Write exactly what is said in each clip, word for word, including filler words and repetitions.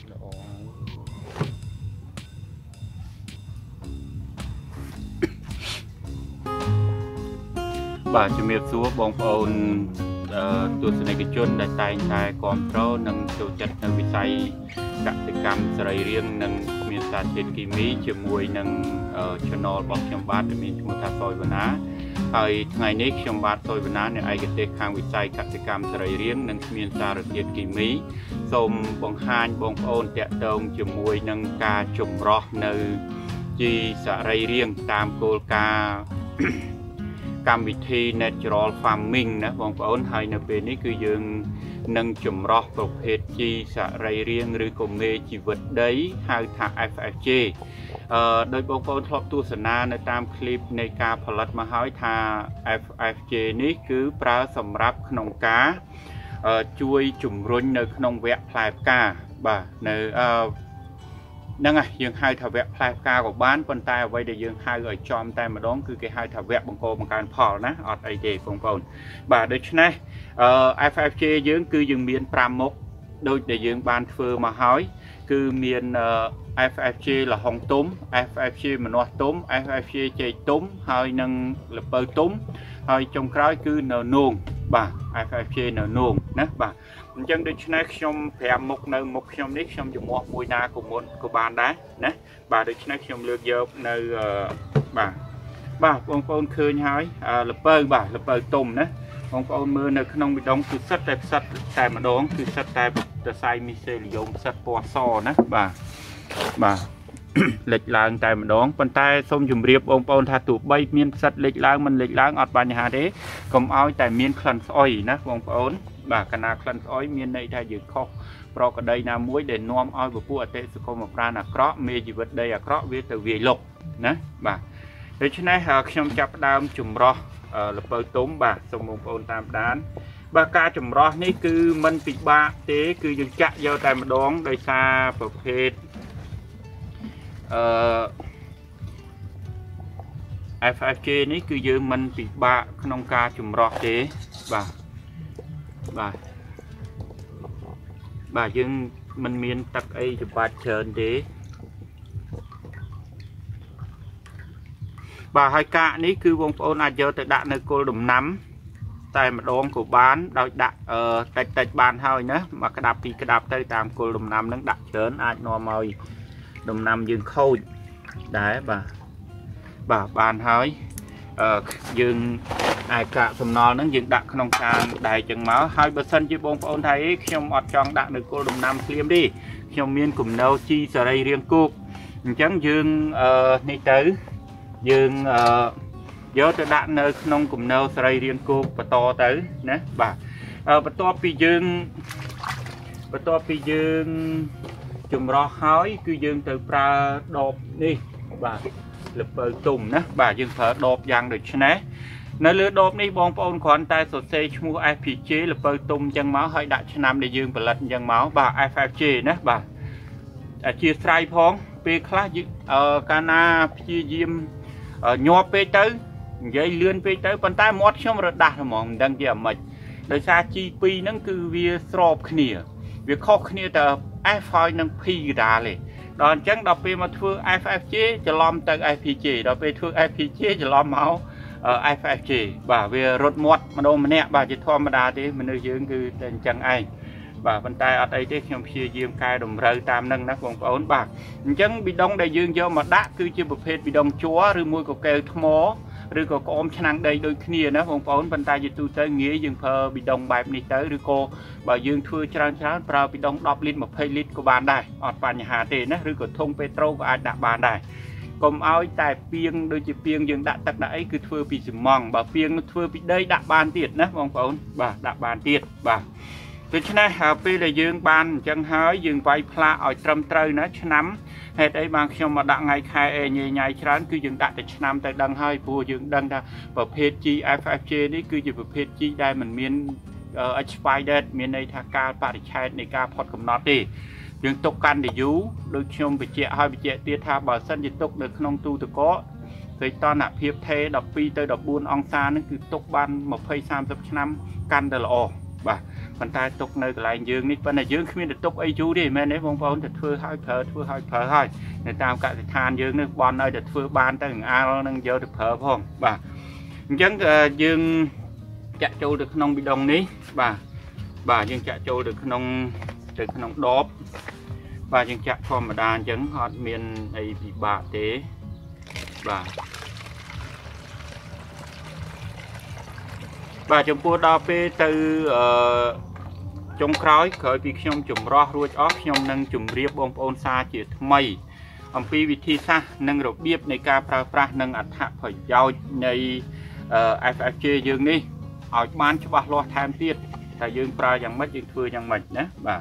bà cho miệt xuống bóng ônตัวสนิทชนได้ตายตายก่อนเพราะนังตัวจัดนังวิจัยกสิกรรมสลายเรียงนังมีสารเจนกิมีจมวยนังชนอลบอกชมบาทมีชมทัศน์ซอยวนาไอ้ไงนี้ชมบาทซอยวนาเนี่ยไอ้กเตข้างวิจัยกสิกรรมสลายเรียงนังมีสารเจนกิมีสมบงฮานบงโอนเตะตรงจมวยนังกาจมรอในจีสลายเรียงตามโกลกากรรมวิธี natural farming นะบางคนให้ในเป็นนี้คือยังนั่งจุ่มรอกประเภทจีสะไรเรียงหรือกลมเมจีวัดได้ให้ทาง เอฟ เอฟ จี โดยบางคนทบตัวสนาในตามคลิปในการผลิตมาให้ทาง เอฟ เอฟ จี นี้คือปลาสำหรับขนมกาช่วยจุ่มรุ่นในขนมแวะพลายกาบ่าในนั่งไงยังให้ทวะพลายกากับบ้านคนตายไว้เดี๋ยวยังให้เลยจอมตายมาดองคือcáiให้ทวะบางคนบางการพอนะอดไอเดียบางคนบ่าโดยฉะนั้น เอฟ เอฟ จี ยังคือยังมีปรามกโดยเดี๋ยวยังบานเฟอร์มาหอยคือมี เอฟ เอฟ จี là hồng túm เอฟ เอฟ จี mà nó túm เอฟ เอฟ จี chạy túm hơi nâng là bơ túm hơi trong cái cứ nở nuông bà เอฟ เอฟ จี nở nuông nè bà chân đi cho nên trong phèm một nơi một trong nít trong dùng một mùi na của một của bạn đấy nè bà được cho nên trong lược dọc nơi bà bà con con khơi hỏi là bơ bà là bơ tôm nè con con mưa nơi không bị đông cứ sắt đẹp sắt tại mà đón cứ sắt tại từ sai mi xe dùng sắt po so nè bà bà lịch lang tại mà đón bàn tay xong dùng riệp ông ông thà tụ bay miên sắt lịch lang mình lịch lang ọt bàn nhà thế cầm áo tại miên khăn soi nè ông ông bà cà na khăn soi miên này thay dự khóc pro cái đây là muối để nom oi của phụ tệ sự công một ra là cọ mê gì vật đây là cọ về từ về lục nè bà để cho nên trong chập đam chùm ro là bơ túm bà xong một ôn tam đán bà ca chùm ro ní cứ mình bị ba thế cứ dừng chặt vô tại mà đón đời xaประเภทเอฟ เอฟ จี นี้คือยืมมันปีบะขนมกาจุ่มรอกเจ๊บ่าบ่าบ่ายังมันมีนตักไอจุบาดเชิญเจ๊บ่าไฮกะนี้คือวงโอนอาจจะแต่ดักในโกลดุมน้ำแต่มาดองcủa bánโดยดักเอ่อแต่แต่บานเท่านี้นะมากระดับปีกระดับเตยตามโกลดุมน้ำนั้นดักเชิญอาจนอมอยดุมน้ำยืนเข้าได้บ่าบ่าบานเฮ้ยเอ่อยืนไอ้กะสมนอนั้นยืนดักขนมการได้จังเมาให้เปอร์เซ็นต์จีบงโอนไทยขยมอดจองดักในโกลดุมน้ำเลียมดิขยมเมียนกลุ่มเนาจีสไรเรียงกุกจังยืนเอ่อในตื้อยืนเอ่อเยอะจะดักในขนมกลุ่มเนาสไรเรียงกุกประตอตื้อนะบ่าเอ่อประตอปียืนประตอปียืนจุ่มรอหอยคือยืนtừปลาดอบนี่บ่าหรือเปิดตุ่มนะบ่ายืนเผาดอบยังđượcใช่ไหมในเรือดอบนี่บองปอนขอนตายสดเซชมู เอฟ พี จี หรือเปิดตุ่มยังเมาให้ดัชนำในยืนผลิตยังเมาบ่า เอฟ เอฟ จี นะบ่าเชียร์ไตรพองเปคลาสเอ่อการนาพี่ยิมเอ่อยัวเปเตอร์ยัยเลื่อนเปเตอร์ปันใต้มอดช่วงระดับหมองดังเดียมัดโดยซาจีปีนั่นคือวีสโรบขี้เวียข้อขี้แต่ไอไฟนั่งพีดาเลยตอนจังดอกไปมาทั่ว เอฟ เอฟ จี จะล้อมตั้ง เอฟ พี จี ดอกไปทั่ว เอฟ พี จี จะล้อมเมาส์ เอฟ เอฟ จี บ่าเวรถมดมาโดนมันเนี่ยบ่าจะทอมมาดาที่มันยืนคือเป็นจังไอบ่าบรรทายอัดไอที่ខ្ញុំព្យាយាមកែតម្រូវតាមនឹងណាបងប្អូនបាទអញ្ចឹងប៊ីដុងដែលយើងយកមកដាក់គឺជាប្រភេទប៊ីដុងជ័រឬមួយក៏កែវថ្មឬក៏ក្អមឆ្នាំងដីដូចគ្នាណាបងប្អូនប៉ុន្តែជាទូទៅងាយយើងប្រើប៊ីដុងបែបនេះទៅឬក៏បើយើងធ្វើច្រើនច្រើនប្រើប៊ីដុងដប់លីត្រម្ភៃលីត្រក៏បានដែរអត់បញ្ហាទេណាឬក៏ធុងពេត្រូក៏អាចដាក់បានដែរកុំឲ្យតែពីងដូចជាពីងយើងដាក់ទឹកដាក់អីគឺធ្វើពីស៊ីម៉ងបើពីងធ្វើពីដីដាក់បានទៀតណាបងប្អូនបាទដាក់បានទៀតបាទដូច្នេះពេលដែលយើងបានអញ្ចឹងហើយយើងវាយផ្លាកឲ្យត្រឹមត្រូវណាឆ្នាំហេតុអីបានខ្ញុំមកដាក់ថ្ងៃខែអេញញ៉ៃច្រើនគឺយើងដាក់តែឆ្នាំទៅដឹងហើយព្រោះយើងដឹងថាប្រភេទ จี เอฟ เอฟ จี នេះគឺជាប្រភេទ G ដែលមិនមាន expired date មានន័យថាកាលបរិច្ឆេទនៃការផុតកំណត់ទេយើងទុកកាន់តែយូរដូចខ្ញុំបញ្ជាក់ឲ្យបញ្ជាក់ទៀតថាបើសិនជាទុកនៅក្នុងទូទឹកកកពេលតនភាពថេដប់ពីរទៅដប់បួនអង្សានេះគឺទុកបានยี่สิบ สามสิบឆ្នាំកាន់តែល្អបាទ phần tay tục nơi lại dương đi phần này dương khi được tục ấy chú đi men đấy bông bông thật thưa hai phở thưa hai phở thôi người ta cả than dương nước bon nơi thật thưa ban tới ao nâng giờ được phở không bà chẳng dương chạ châu được nông bị đồng ní bà bà dương chạ châu được nông được nông đốp bà dương chạ form mà đàn chẳng hot miền ấy bị bà tế bà bà chồng pua đào pe từ trong khói khởi bị nhom chùm ro ruột óc nhom nâng chùm riệp bông ôn xa chỉ mây ông pi vị thi xa nâng rồi biếtในការប្រើប្រាស់nângអត្ថប្រយោជន៍នៃ ép เอฟ จี យើងនេះឲ្យបានច្បាស់លាស់ថែមទៀតតែយើងប្រើយ៉ាងម៉េចយើងធ្វើយ៉ាងម៉េចណាបាទ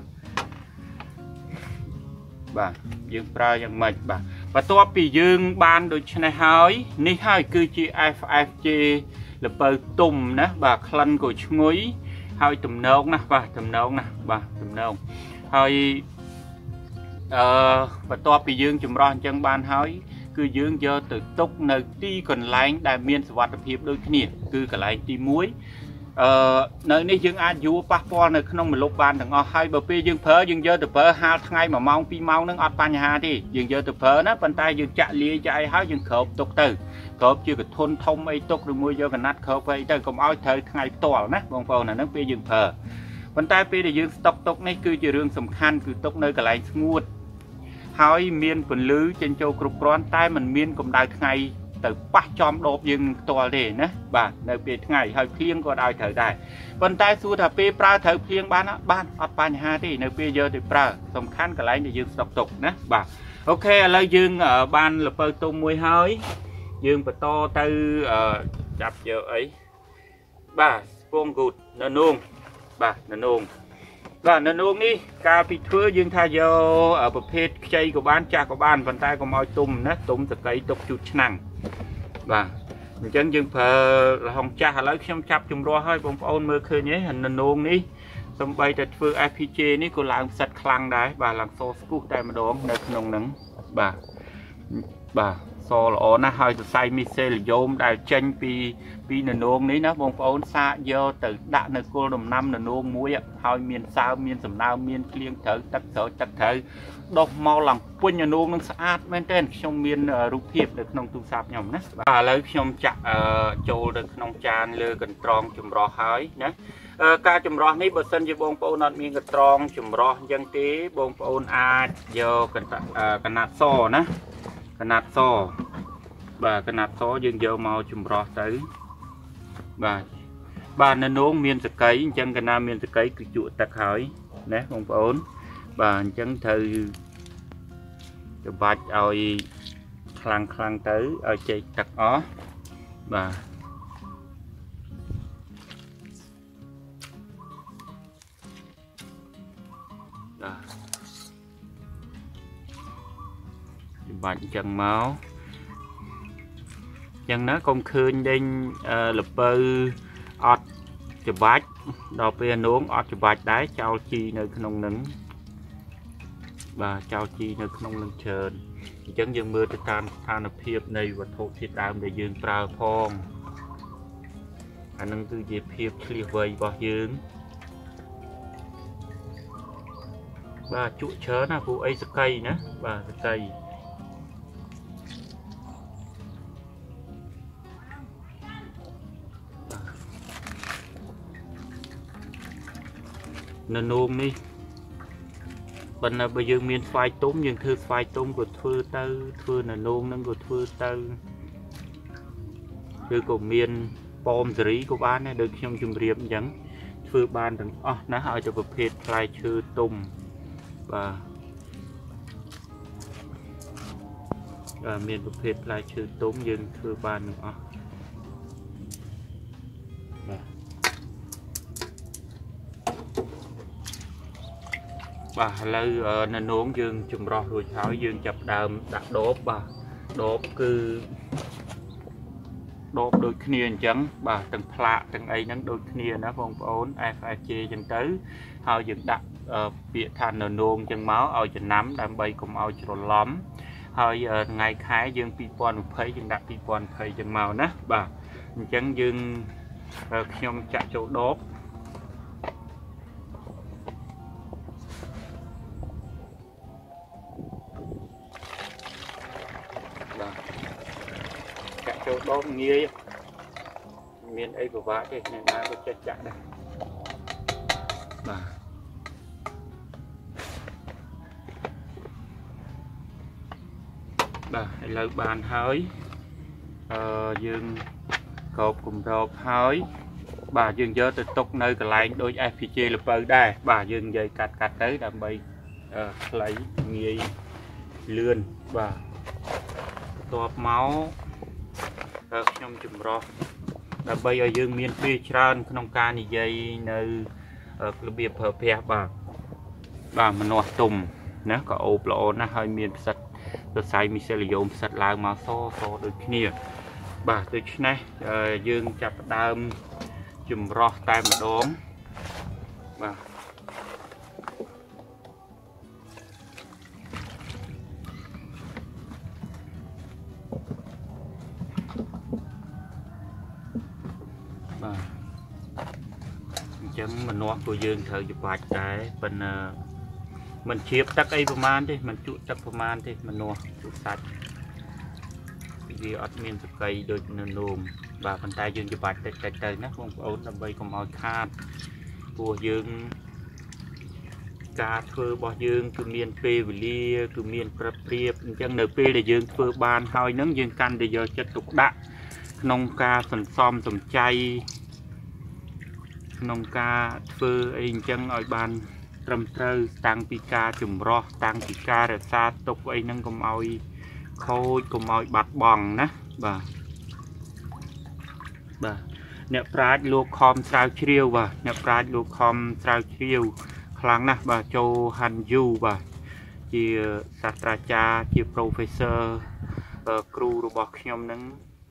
បាទយើងប្រើយ៉ាងម៉េចបាទបន្ទាប់ពីយើងបានដូចនេះហើយនេះហើយគឺជា ép เอฟ จี ល្ពៅទុំណាបាទក្លិនក៏ឈ្ងុយហើយទំនងណាបាទទំនងណាបាទទំនងហើយអឺបន្ទាប់ពីយើងចម្រោះអញ្ចឹងបានហើយគឺយើងយកទៅទុកនៅទីកន្លែងដែលមានសុវត្ថិភាពដូចគ្នាគឺកន្លែងទីមួយអឺនៅនេះយើងអាចយួរប៉ះពាល់នៅក្នុងម្លប់បានទាំងអស់ហើយបើពេលយើងប្រើយើងយកទៅប្រើហាលថ្ងៃមួយម៉ោងពីរម៉ោងហ្នឹងអត់បញ្ហាទេយើងយកទៅប្រើណាប៉ុន្តែយើងចាក់លាយចាក់អីហើយយើងគ្របទុកទៅគ្របជាកធុនធំអីទុកឬមួយយកកណាត់គ្របអីទៅកុំឲ្យត្រូវថ្ងៃផ្ទាល់ណាបងប្អូនអាហ្នឹងពេលយើងប្រើប៉ុន្តែពេលដែលយើងស្តុកទុកនេះគឺជារឿងសំខាន់គឺទុកនៅកន្លែងស្ងួតហើយមានពន្លឺចេញចូលគ្រប់គ្រាន់តែมันមានកម្ដៅថ្ងៃទៅប៉ះចំដបយើងផ្ទាល់ទេណាបាទនៅពេលថ្ងៃហើយភ្លៀងក៏ឲ្យត្រូវដែរប៉ុន្តែសួរថាពេលប្រើត្រូវភ្លៀងបានបានអត់បញ្ហាទេនៅពេលយកទៅប្រើសំខាន់កន្លែងដែលយើងស្តុកទុកណាបាទអូខេឥឡូវយើងបានល្ពៅទុំមួយហើយយើងបន្តទៅចាប់យកអីបាទស្ពងគូតនៅនងបាទនៅនងបាទនៅនងនេះកាលពីធ្វើយើងថាយកប្រភេទខ្ចីក៏បានចាស់ក៏បានប៉ុន្តែកុំឲ្យទុំណាទុំសកៃទុកជូតឆ្នាំងបាទអញ្ចឹងយើងប្រើលហុងចាស់ឥឡូវខ្ញុំចាប់ជំរាស់ឲ្យបងប្អូនមើលឃើញទេនៅនងនេះសំបីតែធ្វើ ép พี จี នេះក៏ឡើងផ្សិតខ្លាំងដែរបាទឡើងសស្ពុះតែម្ដងនៅក្នុងហ្នឹងបាទបាទសល្អណាស់ហើយសរសៃមីសេលយ៉ូមដែលចេញពីពីននងនេះណាបងប្អូនសាកយកទៅដាក់នៅគល់ដំណាំននងមួយហើយមានសើមមានសំណើមមានភ្លៀងត្រូវទឹកត្រូវទឹកត្រូវដុសមកឡើងពេញននងនឹងស្អាតមែនទែនខ្ញុំមានរូបភាពនៅក្នុងទូរស័ព្ទខ្ញុំណាបាទឥឡូវខ្ញុំចាក់ចូលទៅក្នុងចានលើកន្ត្រងចម្រោះហើយណាការចម្រោះនេះបើសិនជាបងប្អូនអត់មានកន្ត្រងចម្រោះអញ្ចឹងទេបងប្អូនអាចយកកណាត់សណាកណាត់សបាទកណាត់សយើងយកមកចម្រោះទៅបាទបាទនៅនងមានសកៃអញ្ចឹងកណាមានសកៃគឺជក់ទឹកហើយណាបងប្អូនបាទអញ្ចឹងត្រូវច្បាច់ឲ្យខ្លាំងខ្លាំងទៅឲ្យចេកទឹកអស់បាទបាច់អញ្ចឹងមកយ៉ាងណាកុំឃើញដេញល្ពៅអត់ច្បាច់ដល់ពេលនងអត់ច្បាច់ដែរចោលជីនៅក្នុងនឹងបាទចោលជីនៅក្នុងនឹងច្រើនអញ្ចឹងយើងមើលទៅតាមស្ថានភាពនៃវត្ថុធាតុដើមដែលយើងប្រើផងអានឹងគឺជាភាពឆ្លៀសវៃរបស់យើងបាទជក់ច្រើនណាពួកអីសកៃណាបាទសកៃនៅនងនេះប៉ុន្តែបើយើងមានស្វាយទុំយើងធ្វើស្វាយទុំក៏ធ្វើទៅធ្វើនៅនងហ្នឹងក៏ធ្វើទៅឬក៏មានប៉មសេរីក៏បានដែរដូចខ្ញុំជម្រាបអញ្ចឹងធ្វើបានទាំងអស់ណាឲ្យទៅប្រភេទផ្លែឈើទុំបាទមានប្រភេទផ្លែឈើទុំយើងធ្វើបានទាំងអស់បាទបាទឥឡូវនៅនងយើងចម្រោះរួចហើយយើងចាប់ដើមដាក់ដបបាទដបគឺដបដូចគ្នាអញ្ចឹងបាទទាំងផ្លាកទាំងអីហ្នឹងដូចគ្នាណាបងប្អូន ép เอฟ จี អញ្ចឹងទៅហើយយើងដាក់ពាក្យថានៅនងអញ្ចឹងមកឲ្យចំណាំដើម្បីកុំឲ្យច្រឡំហើយថ្ងៃខែយើងពីរពាន់ยี่สิบយើងដាក់ពីរពាន់ยี่สิบអញ្ចឹងមកណាបាទអញ្ចឹងយើងខ្ញុំចាក់ចូលដប châu đom nghia miền ấy của vợ thì nên ai có chết chặt đây bà bà lời bàn hơi ờ, dương cột cùng rộp hơi bà dương dơ từ tục nơi cái lại đôi ép pê giê là bờ đây bà dương dây cắt cắt tới đầm bay uh, lấy nghề lươn và tọp máu ở trong chùm ro đầm bay ở dương miền phi tràn trong ca này dây nơi ở cái biệt hợp phè bà bà mà nọ tùng nếu có ốp lộ nó hơi miền sạch rồi sai mi sẽ dùng sạch lại mà so so được kia bà từ này uh, dương chặt đam chùm ro tay mà đón bà bà chẳng mình nói của dương thời chụp bạch cái bên uh, mình chiếp tắc ấyประมาณ đi mình chuột tắcประมาณ đi mình nói chuột sạch vì ở miền Tây cây đôi nôm và phần tay dương chụp bạch tới tới tới nó không ổn làm bay còn mỏi khát của dương cá thưa bỏ dương từ miền Tây về lia từ miền Tây chẳng nở Tây để dương thưa ban hơi nắng dương căn để giờ chất tục đạn nông ca phần xóm tầm chay nông ca thưa anh chẳng ở ban trầm trơ tăng pika chùm ro tăng pika để xa tục ấy nâng cùng oi khôi cùng oi bát bòn ná bà bà nè prát lô com sao chiêu bà nè prát lô com sao chiêu kháng nè bà châu han du bà chị sát tra cha chị professor crew robot nhom nâng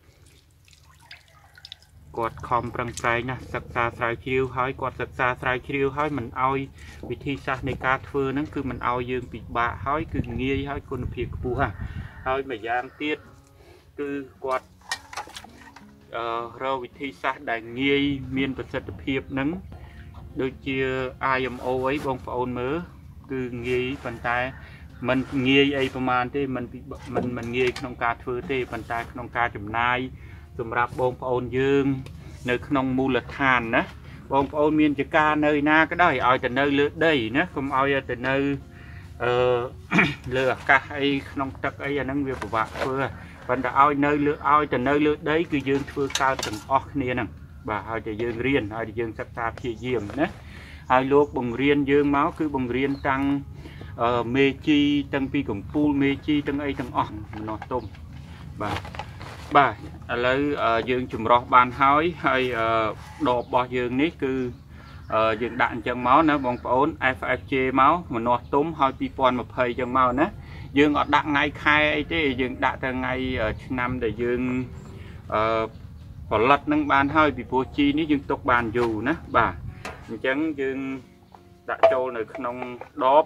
quạt com prang trái nè sắc xa sao chiêu hỏi quạt sắc xa sao chiêu hỏi mình oi vị thi sátในการធ្វើហ្នឹងគឺmình oi dương bị bạ hỏiគឺងាយហើយគុណភាពខ្ពស់ហ่ะហើយមួយយ៉ាងទៀតគឺគាត់អឺរកវិធីសាស្ត្រដែលងាយមានប្រសិទ្ធភាពហ្នឹងដូចជា I M O អីបងប្អូនមើលគឺងាយប៉ុន្តែมันងាយអីប្រហែលទេมันมันมันងាយក្នុងការធ្វើទេប៉ុន្តែក្នុងការចំណាយសម្រាប់បងប្អូនយើងនៅក្នុងមូលដ្ឋានណាបងប្អូនមានចការនៅណាក៏ដោយឲ្យតែនៅលើដីណាកុំឲ្យតែនៅអឺលើអាកាសអីក្នុងទឹកអីអាហ្នឹងវាពិបាកធ្វើប៉ុន្តែឲ្យនៅលើឲ្យតែនៅលើដីគឺយើងធ្វើកើតទាំងអស់គ្នាហ្នឹងបាទហើយតែយើងរៀនហើយតែយើងសិក្សាព្យាយាមណាហើយលោកបង្រៀនយើងមកគឺបង្រៀនតាំងអឺមេជីតាំងពីកម្ពូលមេជីទាំងអីទាំងអស់ម្នាស់ទុំបាទបាទឥឡូវយើងចម្រោះបានហើយហើយដបរបស់យើងនេះគឺយើងដាក់អញ្ចឹងមកណាបងប្អូន F F J មកម្នាស់ទុំហើយពីរពាន់ម្ភៃអញ្ចឹងមកណាយើងអត់ដាក់ថ្ងៃខែអីទេយើងដាក់តែថ្ងៃឆ្នាំដែលយើងអឺផលិតនឹងបានហើយពីព្រោះជីនេះយើងទុកបានយូរណាបាទអញ្ចឹងយើងដាក់ចូលនៅក្នុងដប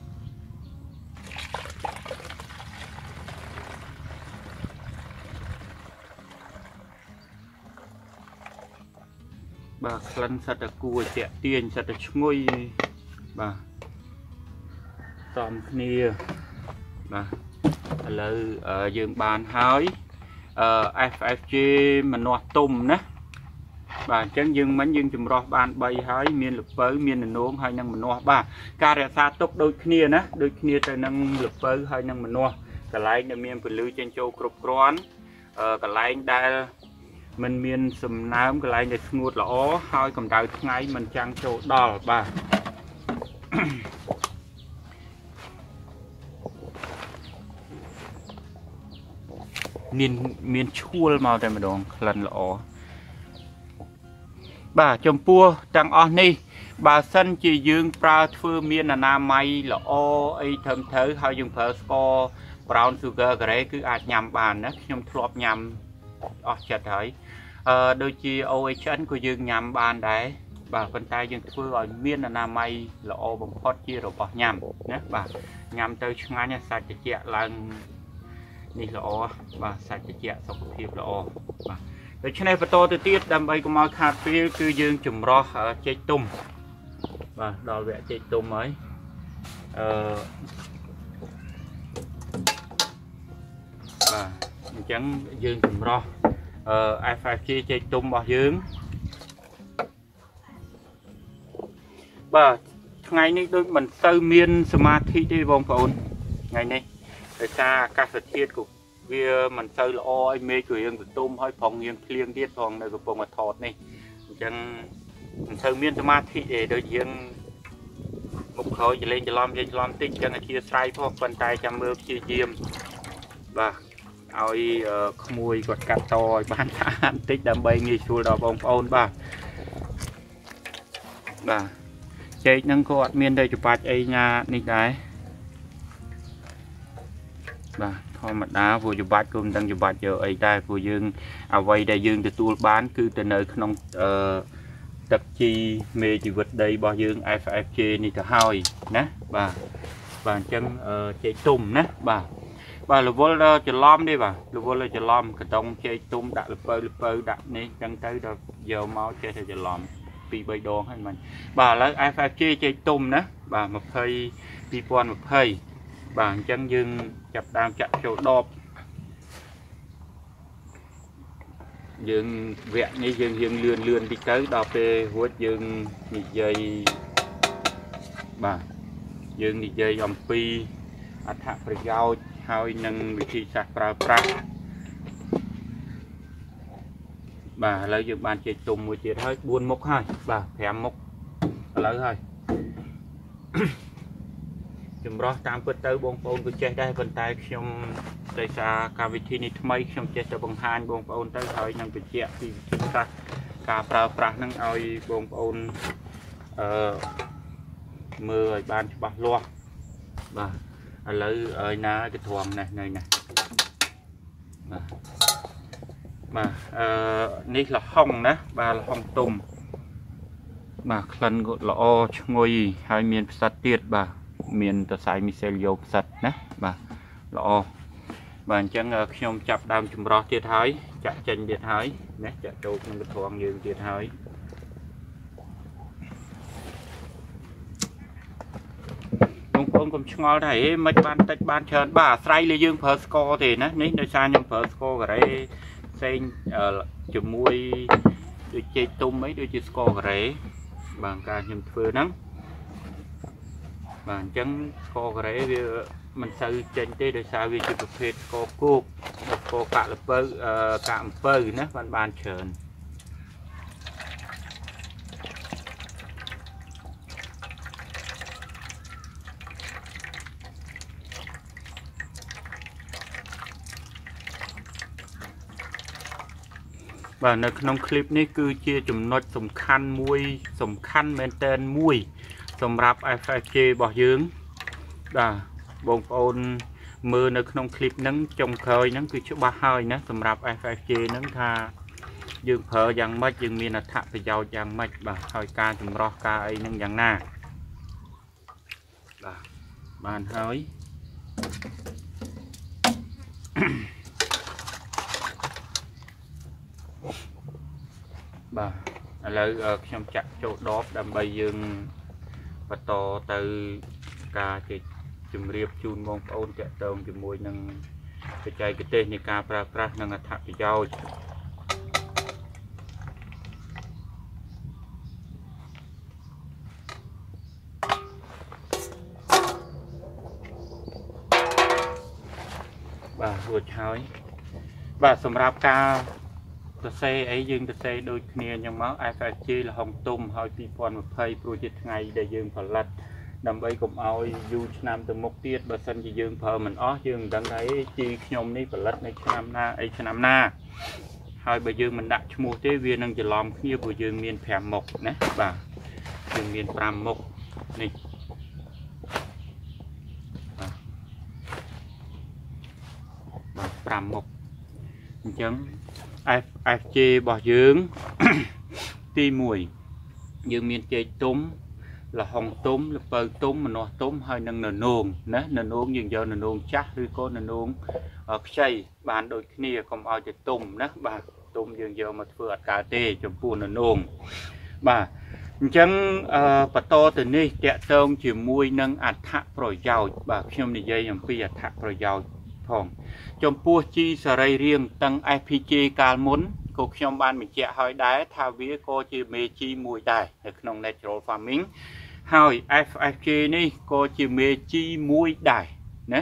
បាទក្លិនសិតតែគួរតាក់ទាញសិតតែឈ្ងុយបាទតំគ្នាបាទឥឡូវយើងបានហើយអឺ F F J ម្នាស់ទុំណាបាទអញ្ចឹងយើងមិញយើងចម្រោះបានបីហើយមានល្ពៅមានននោងហើយនឹងម្នាស់បាទការរក្សាទុកដូចគ្នាណាដូចគ្នាទៅនឹងល្ពៅហើយនឹងម្នាស់កន្លែងដែលមានពលឺចេញចូលគ្រប់គ្រាន់អឺកន្លែងដែលมันមានសំណើមកន្លែងដែលស្ងួតល្អហើយកម្ដៅថ្ងៃมันចាំងចូលដល់បាទមានមានឈួលមកតែម្ដងក្លិនល្អបាទចំពោះទាំងអស់នេះបើសិនជាយើងប្រើធ្វើមានអនាម័យល្អអីត្រឹមត្រូវហើយយើងប្រើស្ករ brown sugar ការ៉េគឺអាចញ៉ាំបានណាខ្ញុំធ្លាប់ញ៉ាំអស់ចិត្តហើយអឺដូចជា O H N ក៏យើងញ៉ាំបានដែរបាទប៉ុន្តែយើងធ្វើឲ្យមានអនាម័យល្អបំផុតជារបស់ញ៉ាំណាបាទញ៉ាំទៅឆ្ងាញ់សាច់ត្រជាក់ឡើងនេះល្អបាទសាច់ត្រជាក់សុខភាពល្អបាទដូច្នេះបន្តទៅទៀតដើម្បីកុំឲ្យខាតពេលគឺយើងចម្រោះចេកទុំបាទដល់វគ្គចេកទុំហើយអឺបាទអញ្ចឹងយើងចម្រោះ i five G ចេកទុំរបស់យើងបាទថ្ងៃនេះដូចមិនសូវមានសមាធិទេបងប្អូនថ្ងៃនេះដោយសារអាកាសធាតុក៏វាមិនសូវល្អឲ្យមេឃក៏រៀងទទុំហើយផងរៀងភ្លៀងទៀតផងនៅកំពង់ថតនេះអញ្ចឹងមិនសូវមានសមាធិទេដូចយើងមុខក្រោយចលេងច្រឡំយើងច្រឡំតិចអញ្ចឹងអធិស្ឋានផងប៉ុន្តែចាំមើលព្យាយាមបាទឲ្យក្មួយគាត់កាត់តឲ្យបានស្អាតបន្តិចដើម្បីងាយស្រួលដល់បងប្អូនបាទបាទចេកហ្នឹងក៏អត់មានតែច្បាច់អីណានេះដែរបាទធម្មតាព្រោះច្បាច់ក៏មិនដឹងច្បាច់យកអីដែរព្រោះយើងអ្វីដែលយើងទទួលបានគឺទៅនៅក្នុងអឺទឹកជីមេជីវិតដីរបស់យើង i five G នេះទៅហើយណាបាទបាទអញ្ចឹងចេកទុំណាបាទបាទរវល់ដល់ច្រឡំទេបាទរវល់ដល់ច្រឡំកតុងចេកទុំដាក់លពៅលពៅដាក់នេះអញ្ចឹងទៅដល់យកមកចេះតែច្រឡំពីរបីដងហើយមិនបាទឥឡូវ i five G ចេកទុំណាបាទ20 2020បាទអញ្ចឹងយើងចាប់តាមចាក់ចូលដបយើងវគ្គនេះយើងយើងលឿនលឿនតិចទៅដល់ពេលរួចយើងនិយាយបាទយើងនិយាយអំពីអត្ថប្រយោជន៍ហើយនឹងវិធីសាស្ត្រប្រើប្រាស់បាទឥឡូវយើងបានចេកទុំមួយទៀតហើយបួនមុខហើយបាទប្រាំមុខឥឡូវហើយចម្រោះតាមពិតទៅបងប្អូនក៏ចេះដែរប៉ុន្តែខ្ញុំដោយសារកម្មវិធីនេះថ្មីខ្ញុំចេះតែបង្ហាញបងប្អូនទៅហើយនឹងបញ្ជាក់ពីវិធីសាស្ត្រការប្រើប្រាស់ហ្នឹងឲ្យបងប្អូនអឺមើលឲ្យបានច្បាស់លាស់បាទឥឡូវឲ្យណាទៅធំណាស់នៅណាបាទបាទអឺនេះលហុងណាបាទលហុងទុំបាទក្លិនក៏ល្អឈ្ងុយហើយមានផ្សិតទៀតបាទមានសរសៃមីសេលយោផ្សិតណាបាទល្អបាទអញ្ចឹងខ្ញុំចាប់ដើមចម្រោះទៀតហើយចាក់ចេញទៀតហើយណាចាក់ចូលក្នុងកត្រងយើងទៀតហើយបងប្អូនកុំឆ្ងល់ថាហេមិនបានតិចបានច្រើនបាទអាស្រ័យលើយើងប្រើស្ករទេណានេះដោយសារខ្ញុំប្រើស្ករការ៉េផ្សេងជាមួយដូចចេកទុំអីដូចជាស្ករការ៉េបាទការខ្ញុំធ្វើហ្នឹងបាទអញ្ចឹងស្ករការ៉េវាមិនសូវចេញទេដោយសារវាជាប្រភេទស្ករគោកស្ករកាក់ល្ពៅកាក់អំពៅណាបានបានច្រើនបាទនៅក្នុងคลิปនេះគឺជាចំណុចសំខាន់មួយសំខាន់មែនទែនមួយសម្រាប់ i five G របស់យើងបាទបងប្អូនមើលនៅក្នុងคลิปហ្នឹងចុងក្រោយហ្នឹងគឺច្បាស់ហើយណាសម្រាប់ i five G ហ្នឹងថាយើងប្រើយ៉ាងម៉េចយើងមានអត្ថប្រយោជន៍យ៉ាងម៉េចបាទហើយការចម្រោះការអីហ្នឹងយ៉ាងណាបាទបានហើយបាទឥឡូវខ្ញុំចាក់ចូលដបដើម្បីយើងបន្តទៅការជម្រាបជូនបងប្អូនតាក់ទងជាមួយនឹងបច្ចេកទេសនៃការប្រើប្រាស់និងអត្ថប្រយោជន៍បាទរួចហើយបាទសម្រាប់ការសរសេរអីយើងសរសេរដូចគ្នាអញ្ចឹងមក i five G លហុងទុំហើយ2020ព្រោះជាថ្ងៃដែលយើងផលិតដើម្បីកុំឲ្យយូរឆ្នាំទៅមុខទៀតបើសិនជាយើងប្រើមិនអស់យើងមិនដឹងថាអីជីខ្ញុំនេះផលិតនៅឆ្នាំណាអីឆ្នាំណាហើយបើយើងមិនដាក់ឈ្មោះទេវានឹងច្រឡំគ្នាព្រោះយើងមានប្រាំមុខណាបាទយើងមានប្រាំមុខនេះបាទប្រាំមុខអញ្ចឹង i five G របស់យើងទីមួយយើងមានចេកទុំលហុងទុំល្ពៅទុំម្នាស់ទុំហើយនឹងននោងណាននោងយើងយកននោងចាស់ឬក៏ននោងខ្ចីបានដូចគ្នាកុំឲ្យទៅទុំណាបាទទុំយើងយកមកធ្វើអត់កើតទេចំពោះននោងបាទអញ្ចឹងបន្តទៅនេះតាក់ទងជាមួយនឹងអត្ថប្រយោជន៍បាទខ្ញុំនិយាយអំពីអត្ថប្រយោជន៍ phong trong pua chi sờ ray riêng tăng ép pê giê cà muốn cô trong ban mình chẹt hỏi đá thao vía cô chỉ mê chi mùi đài ở trong natural farming hỏi ép ép giê này cô chỉ mê chi mùi đài nè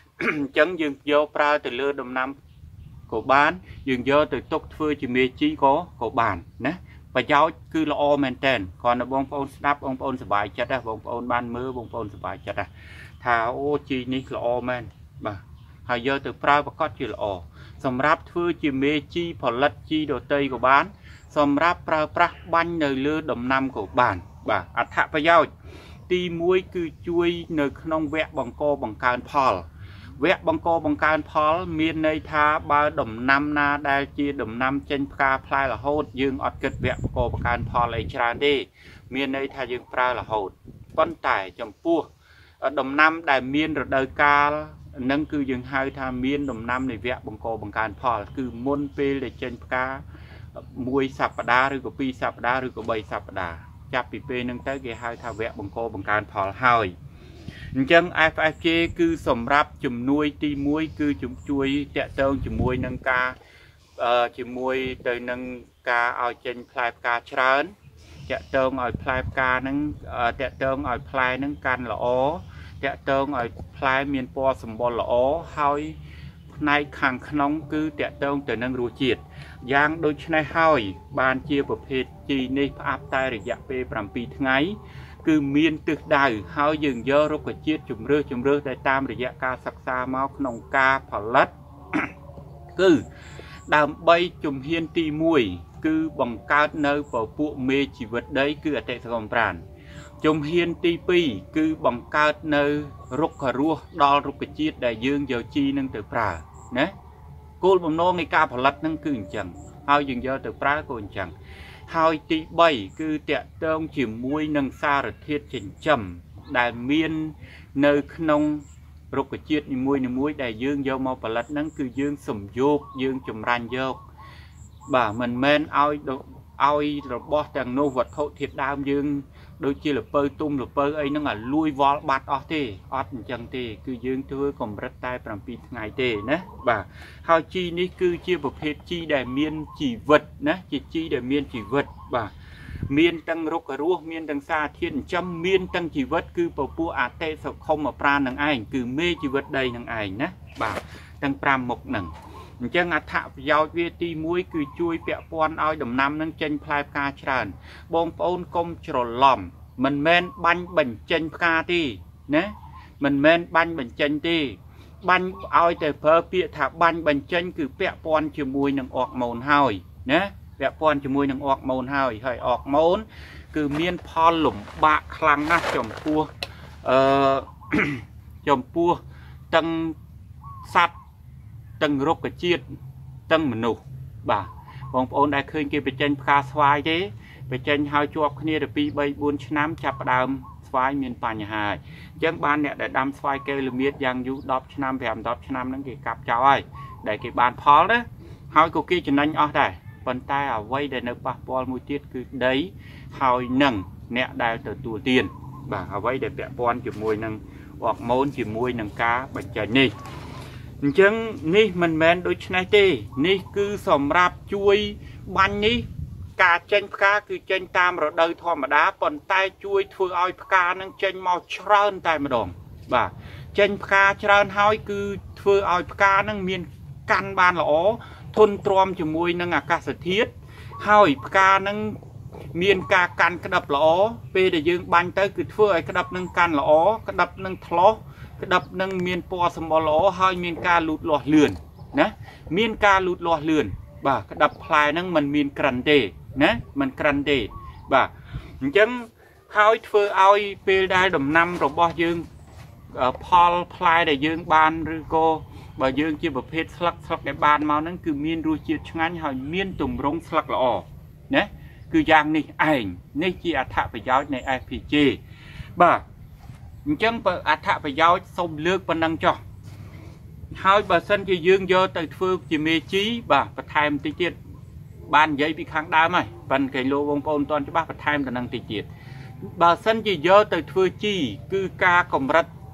chấn dừng vô pra từ lưa đầm năm của bán dừng vô từ tốt phơi chỉ mê chi có của bàn nè và giáo cứ là all maintain còn là bông phôn snap bông phôn sờ bài chất á bông phôn ban mưa bông phôn sờ bài chất á thao ô chi này là all man mà hãy giờ từ pra và cốt chỉ là allสำหรับធ្វើជាមេជីផលិតជីដតីក៏បានសម្រាប់ប្រើប្រាស់បាញ់នៅលើដំណាំក៏បានបាទអត្ថប្រយោជន៍ទីមួយគឺជួយនៅក្នុងវគ្គបង្កបង្កើនផលវគ្គបង្កបង្កើនផលមានន័យថាបើដំណាំណាដែលជាដំណាំចេញផ្កាផ្លែរហូតយើងអត់គិតវគ្គបង្កបង្កើនផលអីច្រើនទេមានន័យថាយើងប្រើរហូតប៉ុន្តែចំពោះដំណាំដែលមានរដូវកាលនឹងគឺយើងហៅថាមានដំណាំនៃវគ្គបង្កបង្កើនផលគឺមុនពេលដែលចេញផ្កាមួយសប្តាហ៍ឬក៏ពីរសប្តាហ៍ឬក៏បីសប្តាហ៍ចាប់ពីពេលហ្នឹងទៅគេហៅថាវគ្គបង្កបង្កើនផលហើយអញ្ចឹង เอฟ เอฟ จี គឺសម្រាប់ជំនួយទីមួយគឺជួយតាក់ទងជាមួយនឹងការជាមួយទៅនឹងការឲ្យចេញផ្លែផ្កាច្រើនតាក់ទងឲ្យផ្លែផ្កាហ្នឹងតាក់ទងឲ្យផ្លែហ្នឹងកាន់ល្អតាក់ទងឲ្យផ្លែមានពណ៌សម្បុរល្អហើយផ្នែកខាងក្នុងគឺតាក់ទងទៅនឹងរសជាតិយ៉ាងដូចនេះហើយបានជាប្រភេទជីនេះផ្អាប់តែរយៈពេលប្រាំពីរថ្ងៃគឺមានទិសដៅហើយយើងយករុក្ខជាតិជំរឿសជំរឿសដែលតាមរយៈការសិក្សាមកក្នុងការផលិតគឺដើម្បីជំហានទីមួយគឺបង្កើតនៅពពួកមេជីវិតដីគឺអតិថិជនប្រាណជំហានទីពីរគឺបង្កើតនៅរុក្ខរសដល់រុក្ខជាតិដែលយើងយកជីនឹងទៅប្រើណាគោលបំណងនៃការផលិតនឹងគឺអញ្ចឹងហើយយើងយកទៅប្រើក៏អញ្ចឹងហើយទីបីគឺតាក់ទងជាមួយនឹងសារធាតុចិញ្ចឹមដែលមាននៅក្នុងរុក្ខជាតិនីមួយៗដែលយើងយកមកផលិតហ្នឹងគឺយើងសំយោគយើងចម្រាញ់យកបាទមិនមែនឲ្យឲ្យរបស់ទាំងនោះវត្ថុធាតុដើមយើងដូចជាលពៅទុំលពៅអីហ្នឹងឲ្យលួយវល់បាត់អស់ទេអត់អញ្ចឹងទេគឺយើងធ្វើកម្រិតតែប្រាំពីរថ្ងៃទេណាបាទហើយជីនេះគឺជាប្រភេទជីដែលមានជីវិតណាជាជីដែលមានជីវិតបាទមានទាំងរុក្ខរសមានទាំងសារធាតុចិញ្ចឹមមានទាំងជីវិតគឺពពួកអតិសុខុមប្រាណនឹងឯងគឺមេជីវិតដីនឹងឯងណាបាទទាំងប្រាំមុខហ្នឹងអញ្ចឹងអត្ថប្រយោជន៍វាទីមួយគឺជួយពាក់ព័ន្ធឲ្យដំណាំនឹងចេញផ្លែផ្កាច្រើនបងប្អូនកុំច្រឡំមិនមែនបាញ់បញ្ចេញផ្កាទេណាមិនមែនបាញ់បញ្ចេញទេបាញ់ឲ្យតែប្រើពាក្យថាបាញ់បញ្ចេញគឺពាក់ព័ន្ធជាមួយនឹងអរម៉ូនហើយណាពាក់ព័ន្ធជាមួយនឹងអរម៉ូនហើយហើយអរម៉ូនគឺមានផលលំបាកខ្លាំងណាស់ចំពោះអឺចំពោះទាំងសត្វទាំងរុក្ខជាតិទាំងមនុស្សបាទបងប្អូនដែលឃើញគេបញ្ចេញផ្កាស្វាយទេបញ្ចេញហើយជាប់គ្នាទៅពីរបីបួនឆ្នាំចាប់ផ្ដើមស្វាយមានបញ្ហាហើយអញ្ចឹងបានអ្នកដែលដាំស្វាយកេលមៀតយ៉ាងយូរដប់ឆ្នាំប្រាំដប់ឆ្នាំហ្នឹងគេកាប់ចោលហើយដែលគេបានផលណាហើយក៏គេចំណេញអស់ដែរប៉ុន្តែអ្វីដែលនៅប៉ះពាល់មួយទៀតគឺដីហើយនឹងអ្នកដែលទទួលទានបាទអ្វីដែលពាក់ព័ន្ធជាមួយនឹងអរម៉ូនជាមួយនឹងការបញ្ចេញនេះអញ្ចឹងនេះមិនមែនដូចនេះទេនេះគឺសម្រាប់ជួយបាញ់នេះការចេញផ្កាគឺចេញតាមរដូវធម្មតាប៉ុន្តែជួយធ្វើឲ្យផ្កានឹងចេញមកច្រើនតែម្ដងបាទចេញផ្កាច្រើនហើយគឺធ្វើឲ្យផ្កានឹងមានកាន់បានល្អធន់ទ្រាំជាមួយនឹងអាកាសធាតុហើយផ្កានឹងមានការកាន់ក្តាប់ល្អពេលដែលយើងបាញ់ទៅគឺធ្វើឲ្យក្តាប់នឹងកាន់ល្អក្តាប់នឹងថ្លោះក្តាប់នឹងមានពណ៌សម្បុរល្អហើយមានការលូតលាស់លឿនណាមានការលូតលាស់លឿនបាទក្តាប់ផ្លែហ្នឹងมันមានក្រិនទេណាมันក្រិនទេបាទអញ្ចឹងហើយធ្វើឲ្យពេលដែលដំណាំរបស់យើងផលផ្លែដែលយើងបានឬក៏បើយើងជាប្រភេទស្លឹកស្លឹកដែលបានមកហ្នឹងគឺមានរសជាតិឆ្ងាញ់ហើយមានទម្រង់ស្លឹកល្អណាគឺយ៉ាងនេះឯងនេះជាអត្ថប្រយោជន៍នៃ เอฟ พี จี បាទអញ្ចឹងបើអត្ថប្រយោជន៍សូមលើកប៉ុណ្ណឹងចុះហើយបើសិនជាយើងយកទៅធ្វើជាមេជីបាទបន្ថែមតិចទៀតបាននិយាយពីខាងដើមហើយប៉ិនគេលោកបងប្អូនតន់ច្បាស់បន្ថែមទៅនឹងតិចទៀតបើសិនជាយកទៅធ្វើជីគឺការកម្រិត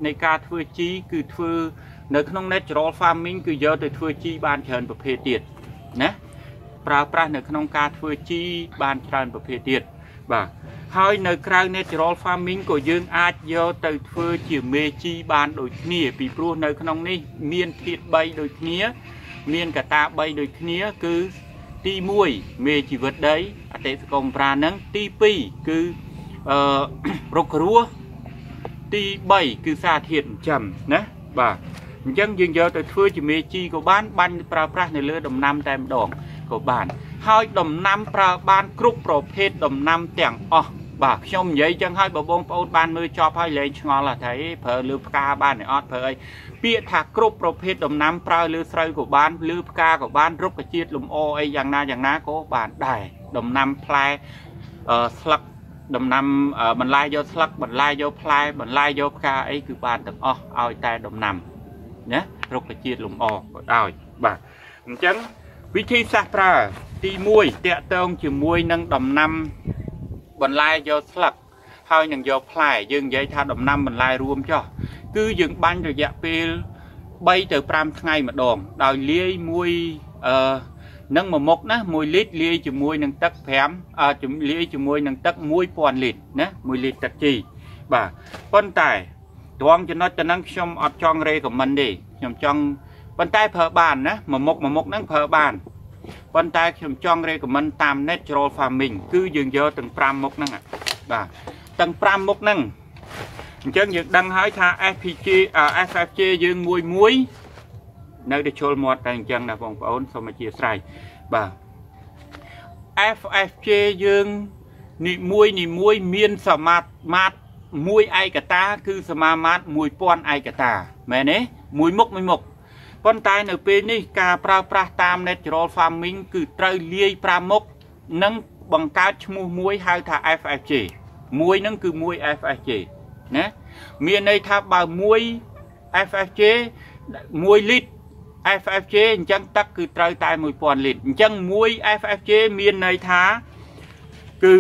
ในการធ្វើជីគឺធ្វើនៅក្នុង natural farming គឺយកទៅធ្វើជីបានច្រើនប្រភេទទៀតណាប្រើប្រាស់នៅក្នុងការធ្វើជីបានច្រើនប្រភេទទៀតបាទហើយនៅក្រៅ natural farming ក៏យើងអាចយកទៅធ្វើជាមេជីបានដូចគ្នាពីព្រោះនៅក្នុងនេះមានធាតុបីដូចគ្នាមានកត្តាបីដូចគ្នាគឺទីមួយមេជីវិតដីអតិថិកម្មប្រានឹងទីពីរគឺអឺរុក្ខរស់ទីបីគឺសារធាតុចិញ្ចឹមណាបាទអញ្ចឹងយើងយកទៅធ្វើជាមេជីក៏បានបាញ់ប្រើប្រាស់នៅលើដំណាំតែម្ដងក៏បានហើយដំណាំប្រើបានគ្រប់ប្រភេទដំណាំទាំងអស់បាទខ្ញុំនិយាយចឹងហើយបងប្អូនបានមើលចប់ហើយលែងឆ្ងល់ថាប្រើលើផ្កាបានអត់ប្រើអីពាក្យថាគ្រប់ប្រភេទដំណាំប្រើលើស្រូវក៏បានលើផ្កាក៏បានរុក្ខជាតិលំអអីយ៉ាងណាយ៉ាងណាក៏បានដែរដំណាំផ្លែស្លឹកដំណាំបន្លែយកស្លឹកបន្លែយកផ្លែបន្លែយកផ្កាអីគឺបានទាំងអស់ឲ្យតែដំណាំណារុក្ខជាតិលំអក៏ដោយបាទអញ្ចឹងវិធីសាស្ត្រប្រើទីមួយតាក់ទងជាមួយនឹងដំណាំបន្លែយកស្លឹកហើយនឹងយកផ្លែយើងនិយាយថាដំណាំបន្លែរួមចុះគឺយើងបាញ់រយៈពេលបីទៅប្រាំថ្ងៃម្ដងដោយលាយមួយអឺនឹងមួយមុខណាមួយលីត្រលាយជាមួយនឹងទឹកប្រាំអឺលាយជាមួយនឹងទឹកមួយពាន់លីត្រណាមួយលីត្រទឹកជីបាទប៉ុន្តែត្រង់ចំណុចទៅនឹងខ្ញុំអត់ចង់ recommend ទេខ្ញុំចង់ប៉ុន្តែប្រើបានណាមួយមុខមួយមុខហ្នឹងប្រើបានប៉ុន្តែខ្ញុំចង់ recommend តាម natural farming គឺយើងយកទាំងប្រាំមុខហ្នឹងបាទទាំងប្រាំមុខហ្នឹងអញ្ចឹងយើងដឹងហើយថា เอฟ พี จี เอฟ เอฟ จี យើងមួយមួយនៅតែជុលមាត់តែអញ្ចឹងណាបងប្អូនសូមអធិស្ឋានបាទ เอฟ เอฟ จี យើងនីមួយនីមួយមានសមាមាត្រមួយឯកតាគឺសមាមាត្រមួយពាន់ឯកតាមែនទេមួយមុខមួយមុខប៉ុន្តែនៅពេលនេះការប្រើប្រាស់តាម natural farming គឺត្រូវលាយប្រាំមុខនិងបង្កើតឈ្មោះមួយហៅថា เอฟ เอฟ จี មួយហ្នឹងគឺមួយ เอฟ เอฟ จี ណាមានន័យថាបើមួយ เอฟ เอฟ จี មួយលីត្រ เอฟ เอฟ จี អញ្ចឹងទឹកគឺត្រូវតែមួយពាន់លីត្រអញ្ចឹងមួយ เอฟ เอฟ จี មានន័យថាគឺ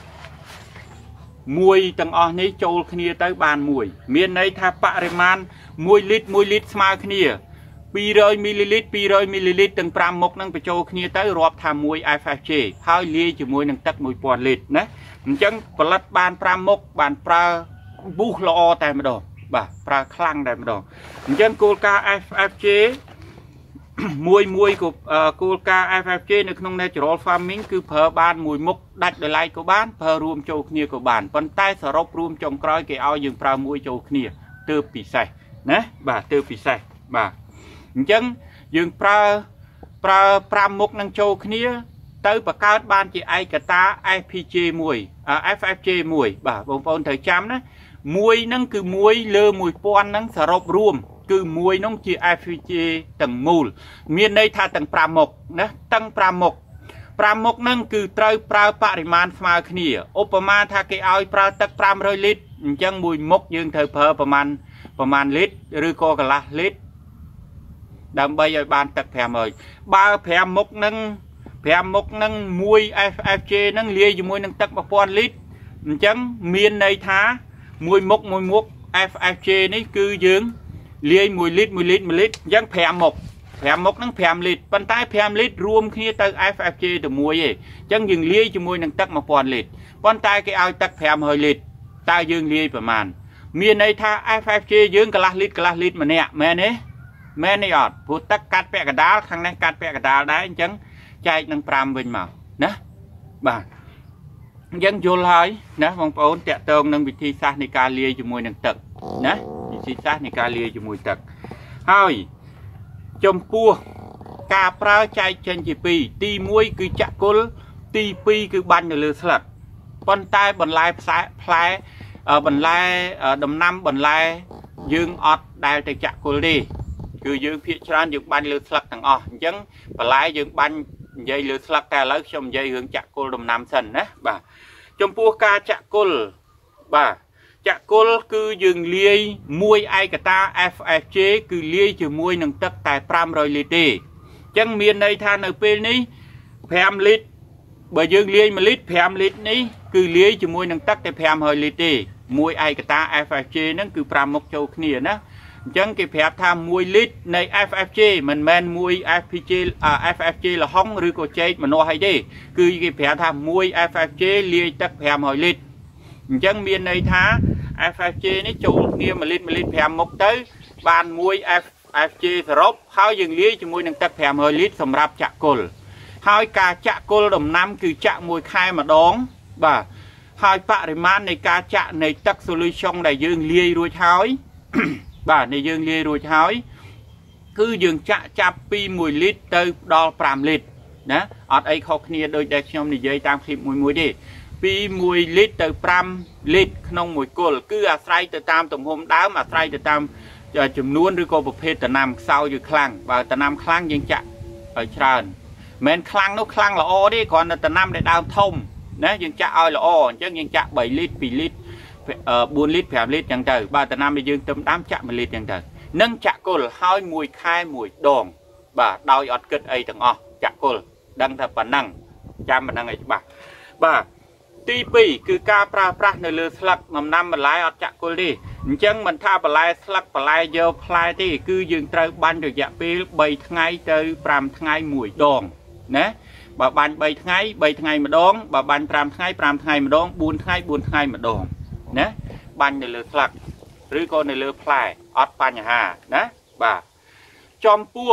មួយទាំងអស់នេះចូលគ្នាទៅបានមួយមានន័យថាបរិមាណមួយលីត្រមួយលីត្រស្មើគ្នាពីររយមីលីលីត្រពីររយមីលីលីត្រទាំងប្រាំមុខហ្នឹងបញ្ចូលគ្នាទៅរាប់ថាមួយ เอฟ เอฟ จี ហើយលាយជាមួយនឹងទឹកមួយពាន់លីត្រណាអញ្ចឹងផលិតបានប្រាំមុខបានប្រើប៊ូសល្អតែម្ដងបាទប្រើខ្លាំងតែម្ដងអញ្ចឹងគោលការណ៍ เอฟ เอฟ จี មួយមួយគោលការណ៍ เอฟ เอฟ จี នៅក្នុង natural farming គឺប្រើបានមួយមុខដាច់ដោយឡែកក៏បានប្រើរួមចូលគ្នាក៏បានប៉ុន្តែសរុបរួមចុងក្រោយគេឲ្យយើងប្រើមួយចូលគ្នាទើបពិសេសណាបាទទើបពិសេសបាទអញ្ចឹងយើងប្រើប្រើប្រាំមុខនឹងចូលគ្នាទៅបង្កើតបានជាឯកតា เอฟ พี จี មួយ เอฟ เอฟ จี មួយបាទបងប្អូនត្រូវចាំណាមួយហ្នឹងគឺមួយលើមួយពាន់ហ្នឹងសរុបរួមគឺមួយហ្នឹងជា เอฟ พี จี ទាំងមូលមានន័យថាទាំងប្រាំមុខណាទាំងប្រាំមុខប្រាំមុខហ្នឹងគឺត្រូវប្រើបរិមាណស្មើគ្នាឧបមាថាគេឲ្យប្រើទឹកប្រាំរយលីត្រអញ្ចឹងមួយមុខយើងត្រូវប្រើប្រមាណប្រមាណលីត្រឬក៏កន្លះលីត្រដើម្បីឲ្យបានទឹកប្រាំរយបើប្រាំមុខហ្នឹងប្រាំមុខហ្នឹងមួយ เอฟ เอฟ จี ហ្នឹងលាយជាមួយនឹងទឹកmộtពាន់លីត្រអញ្ចឹងមានន័យថាមួយមុខមួយមុខ เอฟ เอฟ จี នេះគឺយើងលាយមួយលីត្រមួយលីត្រមួយលីត្រអញ្ចឹងប្រាំមុខប្រាំមុខហ្នឹងប្រាំលីត្រប៉ុន្តែប្រាំលីត្ររួមគ្នាទៅ เอฟ เอฟ จี ទៅមួយឯងអញ្ចឹងយើងលាយជាមួយនឹងទឹកmộtពាន់លីត្រប៉ុន្តែគេឲ្យទឹកប្រាំរយលីត្រតើយើងលាយប្រមាណមានន័យថា เอฟ เอฟ จี យើងកន្លះលីត្រកន្លះលីត្រម្នាក់មែនទេមែនទេអត់ព្រោះទឹកកាត់ពាក់កណ្ដាលខាងនេះកាត់ពាក់កណ្ដាលដែរអញ្ចឹងចែកនឹងប្រាំវិញមកណាបាទអញ្ចឹងយល់ហើយណាបងប្អូនតាក់ទងនឹងវិធីសាស្ត្រនៃការលាយជាមួយនឹងទឹកណាវិធីសាស្ត្រនៃការលាយជាមួយទឹកហើយចំពោះការប្រើចែកចេញជាពីរទីមួយគឺចាក់គុលទីពីរគឺបាញ់នៅលើស្លឹកប៉ុន្តែបន្លែផ្លែផ្លែបន្លែដំណាំបន្លែយើងអត់ដែលទៅចាក់គុលទេគឺយើងភាគច្រើនយើងបាញ់លើស្លឹកទាំងអស់អញ្ចឹងបន្លែយើងបាញ់និយាយលើស្លឹកតែឥឡូវខ្ញុំនិយាយរឿងចាក់គុលដំណាំសិនណាបាទចំពោះការចាក់គុលបាទចាក់គុលគឺយើងលាយមួយឯកតា เอฟ เอฟ จี គឺលាយជាមួយនឹងទឹកតែប្រាំរយលីត្រទេអញ្ចឹងមានន័យថានៅពេលនេះប្រាំលីត្របើយើងលាយមួយលីត្រប្រាំលីត្រនេះគឺលាយជាមួយនឹងទឹកតែប្រាំរយលីត្រទេ mùi ai cả ta ép ép giê nó cứ pram mốc châu kia đó chẳng cái phép tham mùi lít này ép ép giê mình men mùi ép ép giê à ép ép giê là hong rư cô chết mà nó hay đi cứ cái phép tham mùi ép ép giê lia tắc phép hỏi lít chẳng miền này thá ép ép giê nó chỗ kia mà lít mà lít phép mốc tới bàn mùi ép ép giê rốt hao dừng lia cho mùi năng tắc phép hỏi lít sầm rạp chạ cồn hai cả chạ cồn đồng năm cứ chạ mùi khai mà đón bà hai bạ để man này ca chạ này tắc solution này dương lia rồi tháo bà này dương lia rồi tháo cứ dương chạ chạp pi mùi lít tới đo pram lít nè ở đây khó khăn đôi đẹp trong này dây tam khịp mùi mùi đi pi mùi lít tới pram lít không mùi cồn cứ à say từ tam tổng hôm đá mà say từ tam chùm nuôn rồi có một phê từ nam sau giờ khlang và từ nam khlang dương chạ ở tràn men khlang nó khlang là o đi còn là từ nam để đào thông nè dương chạ ơi là o chứ dương chạ bảy lít pi lít bốn lít phèm lít chẳng trời ba từ năm đi dương tâm tám chạ một lít chẳng trời nâng chạ cồn hai mùi khai mùi đòn bà đau ọt kết ấy thằng o chạ cồn đăng thật bản năng cha bản năng ấy bà bà tí pi cứ ca pra pra nơi lừa sặc mầm năm mà lái ọt chạ cồn đi chẳng mình tha bà lái sặc bà lái dơ plai thì cứ dương trời ban được dạ pi bảy ngày tới pram ngày mùi đòn nè bà ban bảy ngày bảy ngày mà đón bà ban pram ngày pram ngày mà đón bốn ngày bốn ngày mà đón nè ban nơi lừa sặc rồi con nơi lừa plai ọt pan nhà hà nè bà chom pua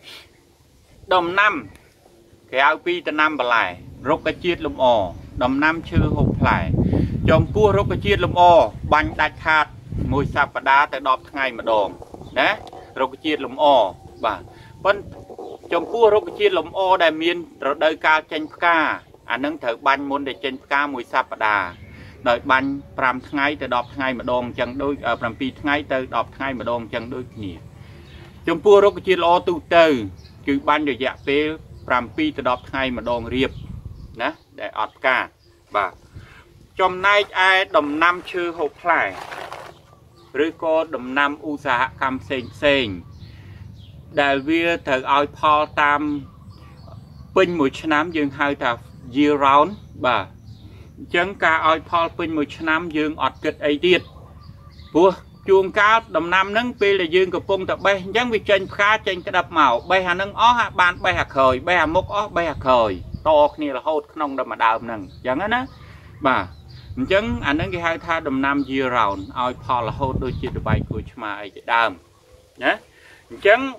đồng năm cái áo pi từ năm bà lại rốt cái chiết lùm ò đồng năm chưa hộp lại chom pua rốt cái chiết lùm ò bánh đạch hạt mùi sạp và đá tới đọp ngày mà đòn nè rốt cái chiết lùm ò bà vẫn chom pua rốt cái chiết lùm ò đại miên rồi đời cao chanh ca à nâng thở bánh muốn để chanh ca mùi sạp và đá đợi bánh pram ngày tới đọp ngày mà đòn chẳng đôi ở pram pi ngày tới đọp ngày mà đòn chẳng đôi nhỉ chom pua rốt cái chiết lùm ò tu từ cứ bánh được dạ phê pram pi tới đọp ngày mà đòn riệp nè để ọt ca bà trong nay ai đồng năm chưa hộp lại rồi có đồng năm u xã cam sen sen đại viên thời ao po tam pin một năm dương hai thập year round bà chẳng cả ao po pin một năm dương ọt kịch ấy tiết vua chuông cao đồng năm nâng pi là dương của pung tập bay chẳng vì trên khá trên cái đập màu bay hà nâng ó hạ ban bay hà khởi bay hà mốc ó bay hà khởi to này là hốt không đâu mà đào nâng chẳng á bà chẳng anh ấy cái hai tha đồng năm year round ao po là hốt đôi chia bay của mà ấy đàm nhé chẳng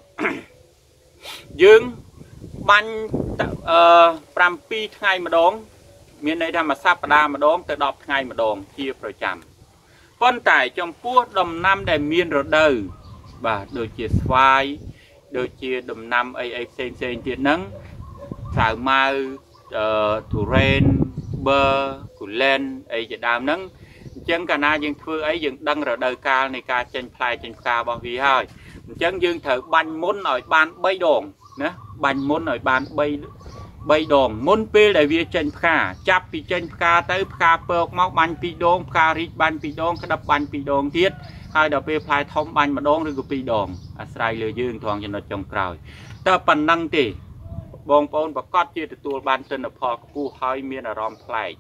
dương ban pram pi ngày mà đón miền này tham mà sắp đa mà đón tới đọc ngày mà đón chia pro chạm con tải trong pua đồng năm đại miền rồi đời và đôi chia xoay đôi chia đồng năm ấy ấy sen sen tiền nắng xào mai thủ ren bơ củ len ấy chỉ đàm nắng chẳng cả na dương thưa ấy dương đăng rồi đời ca này ca trên play trên ca bao vì hơi chẳng dương thở bánh môn ở ban bay đồn nè bánh môn ở ban bay bay đồn môn p đại việt trên khả chắp pi trên khả tới khả bơc máu bánh pi đồn khả rít bánh pi đồn cái đập bánh pi đồn tiết hai đập p play thông bánh mà đồn rồi của pi đồn à sai lừa dương thoáng cho nó trong cào ta phần năng thì bong bóng và cót chia từ tua ban tên là phò cu hai miền ở rom play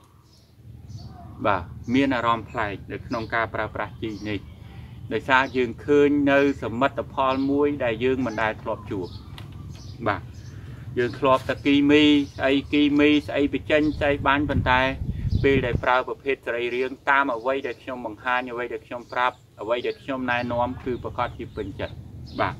và miền ở rom play được nông ca pra pra chi này đời xa dương khơi nơi sầm mất tập phò muối đại dương mình đại thọp chuột bà dương thọp ta kimi ai kimi ai bị chân ai bán bàn tay về đại praoประเภท sợi riêng tam ở vây được trong bằng hai như vây được trong prap ở vây được trong nai nómคือประกอบที่เป็นจัดbà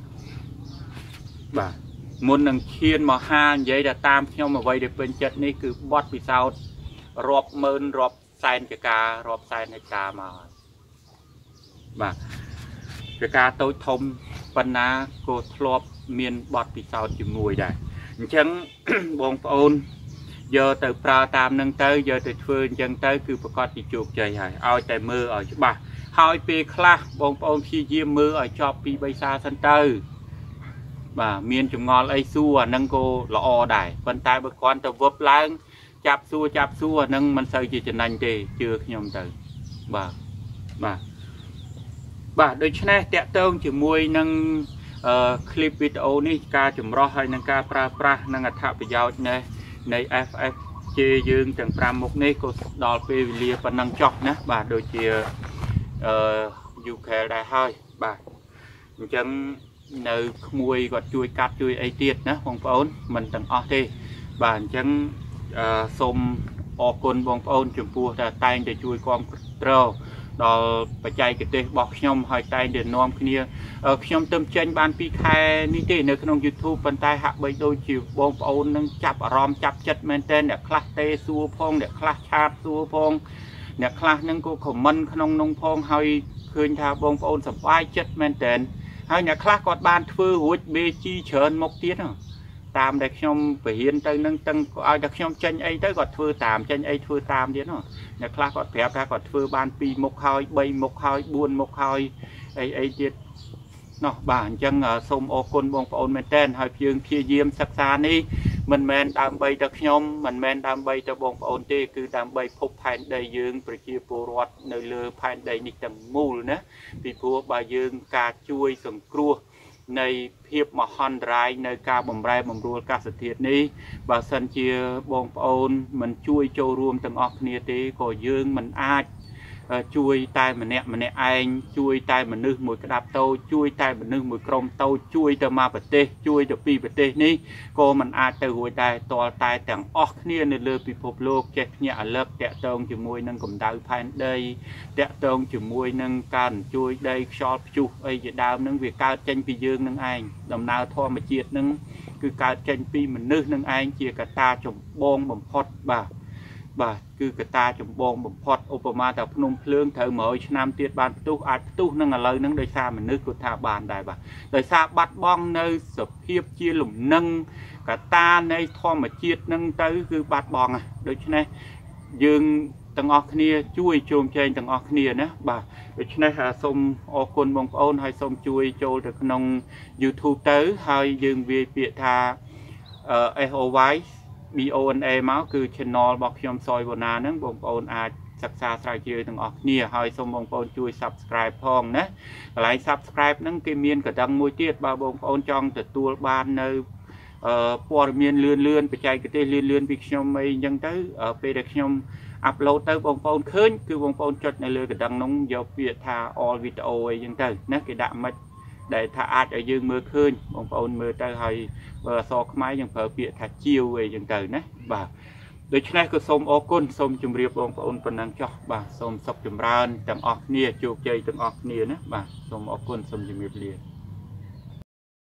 bà muốn năng chiên mà ha vậy là tam trong mà vây được bênจัดนี่คือบอดปีsauรอบเมินรอบไซน์จะการอบไซน์ให้กามาbà cái ca tôi thông phần ná cô thọp miền bọt bị sao chịu mùi đây chẳng bông ôn giờ từ pra tam nâng tới giờ từ phương chân tới cứ phải có thì chuột trời hả ao tại mưa ở chỗ bà hai pe kla bông ôn khi diêm mưa ở cho pi bay xa sân tư bà miền chủng ngon ấy xua nâng cô lọ đài phần tai bữa con tàu vấp lang chạp xua chạp xua nâng mình sơi chỉ chân anh thì chưa nhom từ bà bà bà đôi chân này tẹt tông chỉ mùi nâng clip video này ca chủng ro hay nâng ca pra pra nâng ở tháp bị giao này này ép ép chê dương chẳng pram một này cô đo về lia phần năng chọc nhé bà đôi chia ยูเคได้ให้บ่าจังในมวยก็ช่วยกัดช่วยไอเตียดนะบองปอนมันต่างออกที่บ่าจังสมออกคนบองปอนจุดปัวแต่ตายแต่ช่วยความเร็วดอปัจจัยกิจบอกขยมหอยตายเดือดน้อมขึ้นเนี่ยขยมเติมเจนบานปีแค่นี่ที่ในขนมยูทูบปันตายหักใบโดยจิ๋วบองปอนนั่งจับอารมณ์จับจัดแมนเทนเนี่ยคลาสเตซัวพงเนี่ยคลาสชาติซัวพงเนี่ยคลาสนั่งกูขมันขนมนงพงหอยคืนทาบองปอนสบายจัดแมนเทนหอยเนี่ยคลาสกอดบานฟื้นหัวเบจีเชิญมกเตี้ยเนาะตามเด็กขยมไปเห็นตั้งนั่งตั้งเอาเด็กขยมเจนไอ้ตั้งกอดฟื้นตามเจนไอ้ฟื้นตามเดียวเนาะเนี่ยคลาสกอดแผลคลาสกอดฟื้นบานปีมกหอยใบมกหอยบุญมกหอยไอ้ไอ้เดียเนาะบ้านจังสมโอคนบองปอนแมนเทนหอยเพียงเพียเยี่ยมศึกษานี้มันแมนตามใบตะขยมมันแมนตามใบตะบองปอนเต้คือตามใบพบแผ่นใดยืงประชีปรวดในเรือแผ่นใดนิจังมูลนะปีพวกใบยืงกาช่วยสังครัวในเพียบมหันรายในการบ่มไรบ่มรัวการเสถียรนี้บาสันเชียบองปอนมันช่วยโจรวมตั้งออกเนียเต้ก็ยืงมันอาจช่วยตายมันเนี่ยมันเนี่ยไอช่วยตายมันนึกมวยกระดับโตช่วยตายมันนึกมวยกรมโตช่วยแต่มาประเทศช่วยแต่ปีประเทศนี้ก็มันอาจแต่หัวใจต่อตายแต่งออกเนี่ยในเรือพิภพโลกเจ็บเนี่ยเลิกแตะตรงจมวยนั่งกลมดาวภายในแตะตรงจมวยนั่งการช่วยได้ชอบจุไอ้จะดาวนั่งเวียการเจนปียืงนั่งไอดำนาวทอมาเจียดนั่งคือการเจนปีมันนึกนั่งไอเจียกตาจมบองบ่มพอดบ่าบ่าคือกระตาจมบองบ่มพอดอุปมาแต่พนมเพลิงเธอเหมยชนามเตียบานตู้อาจตู้นั่งอะไรนั่งโดยซามันนึกกุฏาบานได้บ่าโดยซาบัดบ้องในสเพียบเชี่ยหลุมนั่งกระตาในทอมาเจียดนั่งเตอคือบัดบ้องอ่ะโดยฉะนั้นยืงต่างออกเนี่ยช่วยโจมเชนต่างออกเนี่ยนะบ่าโดยฉะนั้นหาสมออกคนบองโอนให้สมช่วยโจจากนงยูทูบเตอให้ยืงเวียเปียทาเอ่อไอโอไว้บีโอเอ็นเอมาคือชแนลบอกยมซอยบนานั่งบองโอนอาจศึกษาสายเชื่อต่างออกเนี่ยให้สมบองโอนช่วย subscribe พองนะหลาย subscribe นั่งเกมีนกับดังมวยเตี้ยบ่าบองโอนจองแต่ตัวบ้านในปอร์เมียนเลื่อนเลื่อนไปใจก็ได้เลื่อนเลื่อนไปขยมไม่ยังเต้ไปเด็กขยมอัพโหลดเต้บองโอนขึ้นคือบองโอนจดในเรือกับดังน้องยาวเปียทา all video ยังเต้นะcái đạm mạch để thà ạt ở dương mưa khơi bองโอนmưaเต้ให้เบอร์ซอกไม้ยังเผอเปียทาชิวยังเต้นะบ่าโดยฉะนั้นก็สมอกุนสมจุ่มเรียบบองโอนปนังจ่อบ่าสมศพจุ่มรานต่างออกเนี่ยจูบใจต่างออกเนี่ยนะบ่าสมอกุนสมจุ่มเรียบเรีย